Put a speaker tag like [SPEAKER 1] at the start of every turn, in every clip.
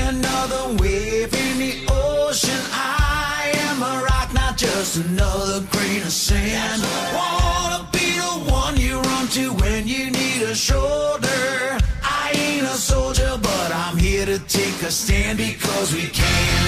[SPEAKER 1] another wave in the ocean. I am a rock, not just another grain of sand. Wanna be the one you run to when you need a shoulder. I ain't a soldier, but I'm here to take a stand because we can.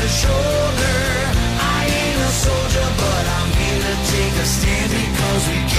[SPEAKER 2] Shoulder. I ain't a soldier, but I'm here to take a stand because we can.